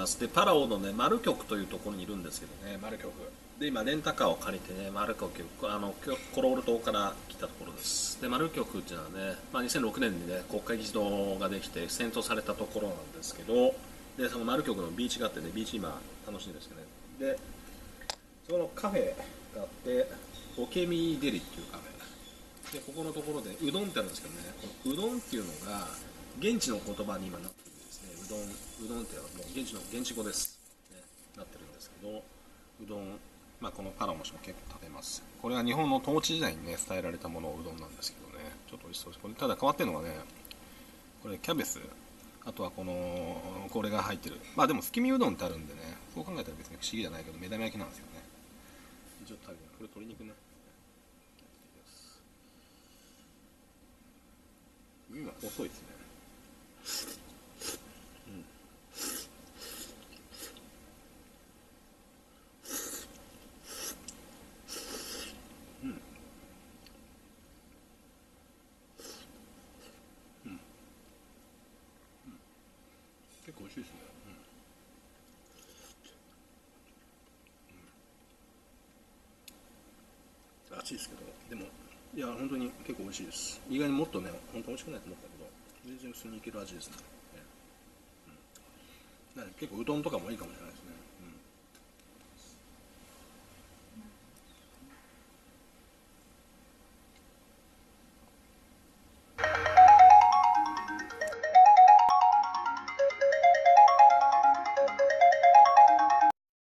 ます。でパラオのねマル局というところにいるんですけどね、マル局で今レンタカーを借りてね、マル局コロール島から来たところです。でマル局っていうのはね、2006年にね国会議事堂ができて戦闘されたところなんですけど、でそのマル局のビーチがあってね、ビーチ今楽しいんですよね。でそのカフェがあって、オケミデリっていうカフェで、ここのところでうどんってあるんですけどね、このうどんっていうのが現地の言葉に今なってるんですね。うどんっていうのはもう現地語です、ね、なってるんですけど、うどん、このパラオの人も結構食べます。これは日本の統治時代にね伝えられたものをうどんなんですけどね、ちょっと美味しそうです。これただ変わってるのがね、これキャベツ、あとはこれが入ってる、でも月見うどんってあるんでね、そう考えたら別に不思議じゃないけど目玉焼きなんですよね。ちょっと食べて、これ鶏肉ね、今細いですね。結構美味しいですね。熱いですけど、でもいや本当に結構美味しいです。意外にもっとね本当美味しくないと思ったけど、全然普通にいける味ですね。だから結構うどんとかもいいかもしれないですね。